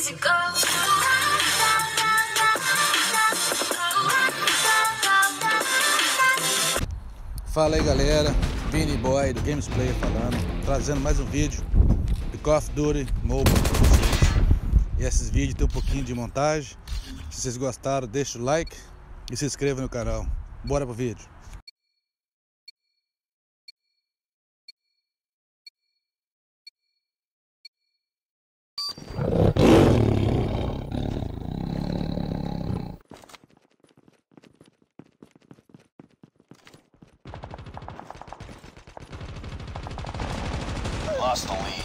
Fala aí galera, Vini Boy do Gamesplay falando, trazendo mais um vídeo de Call of Duty Mobile para vocês. E esses vídeos tem um pouquinho de montagem. Se vocês gostaram, deixa o like e se inscreva no canal. Bora pro vídeo. Lost the lead.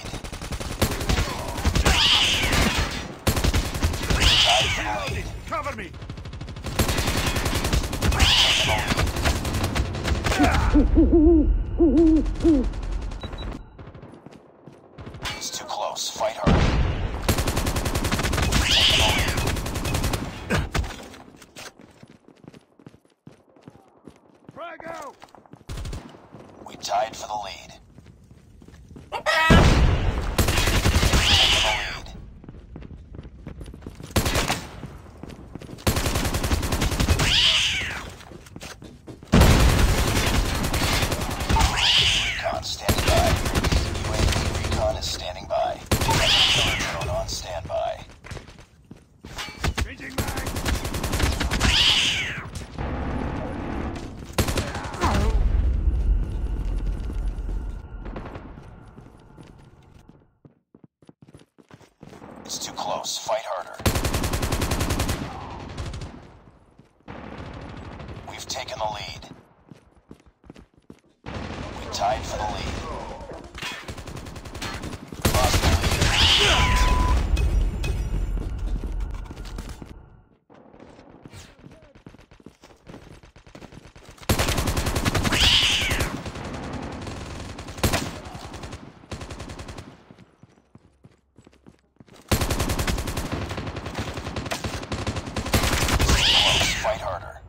Cover me. It's too close. Fight hard. Frag out. We tied for the lead. It's too close. Fight harder. We've taken the lead. We tied for the lead. Lost the lead. Fight harder.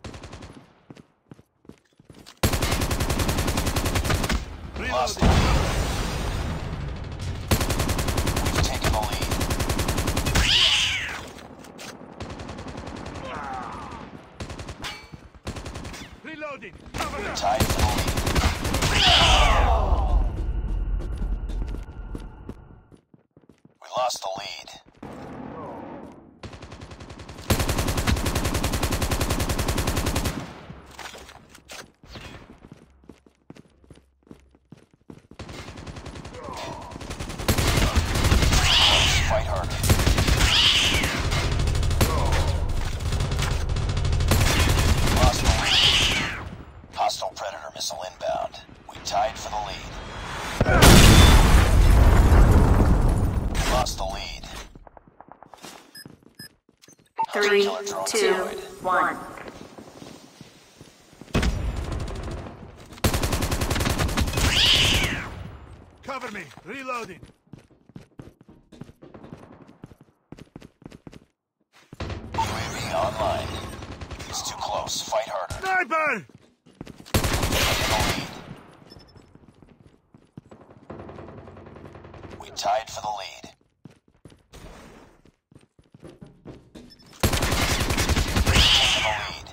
Lost the lead. We've taken the lead. Reloading. We're tied for the lead. We lost the lead. Fight harder. Lost the lead. Hostile Predator missile inbound. We tied for the lead. Lost the lead. 3, 2, 1. Cover me. Reloading. UAV online. It's too close. Fight harder. Sniper! Taking the lead. We tied for the lead. Taking the lead.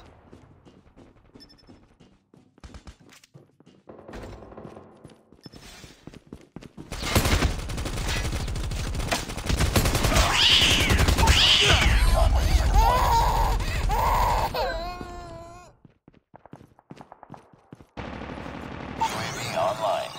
Recon ready for deployment. UAV online.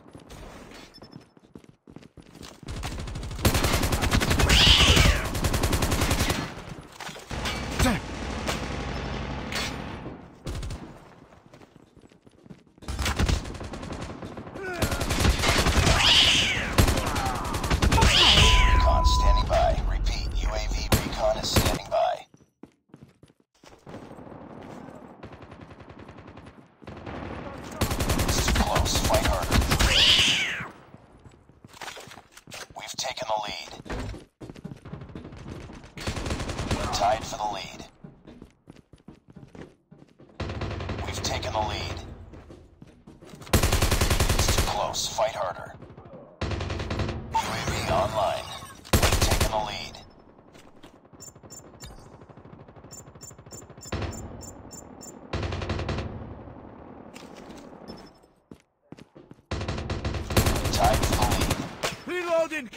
Recon standing by. Repeat, UAV recon is standing by. It's too close. Fight harder. We've taken the lead. We're tied for the lead. We've taken the lead. It's too close. Fight harder. UAV online. We've taken the lead.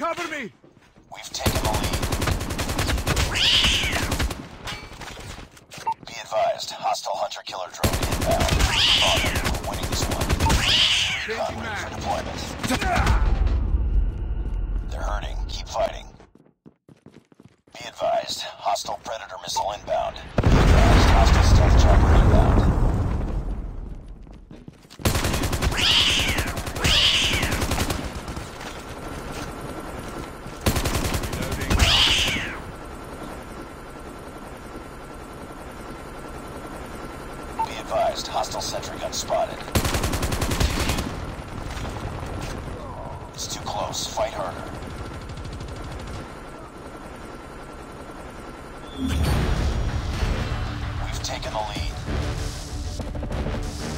Cover me! We've taken the lead. Be advised, hostile hunter-killer drone inbound. Father, we're winning this one. Recon ready for deployment. They're hurting. Keep fighting. Be advised, hostile Predator missile inbound. Be advised, hostile stealth chopper inbound. Be advised, hostile sentry gun spotted. It's too close. Fight harder. We've taken the lead.